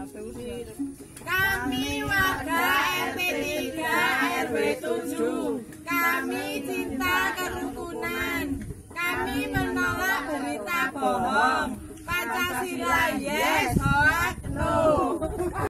Kami warga RT 3 RW 7. Kami cinta kerukunan. Kami menolak berita bohong. Pancasila yes, hoak no.